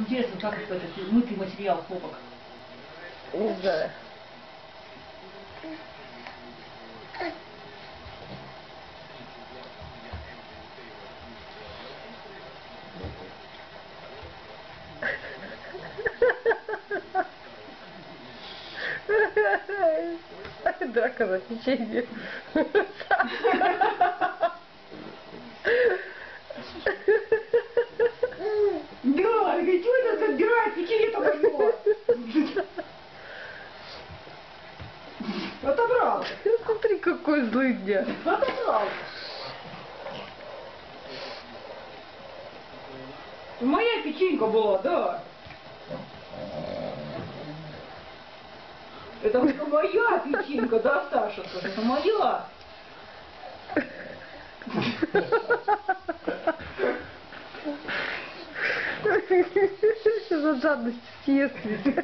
Интересно, как этот мытый материал хлопок? Не знаю. Драка на печенье. Да, что это забирает печенье-то мое? Отобрал. Смотри, какой злый дня. Отобрал. Моя печенька была, да. Это моя печенька, да, Саша? Это моя. За жадность съест ведь.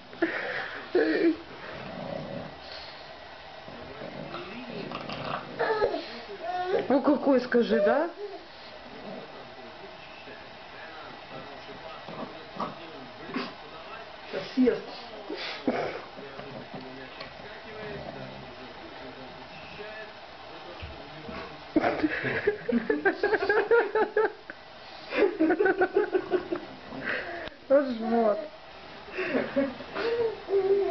Ну какой, скажи, да? Сейчас съест. Вот жмот.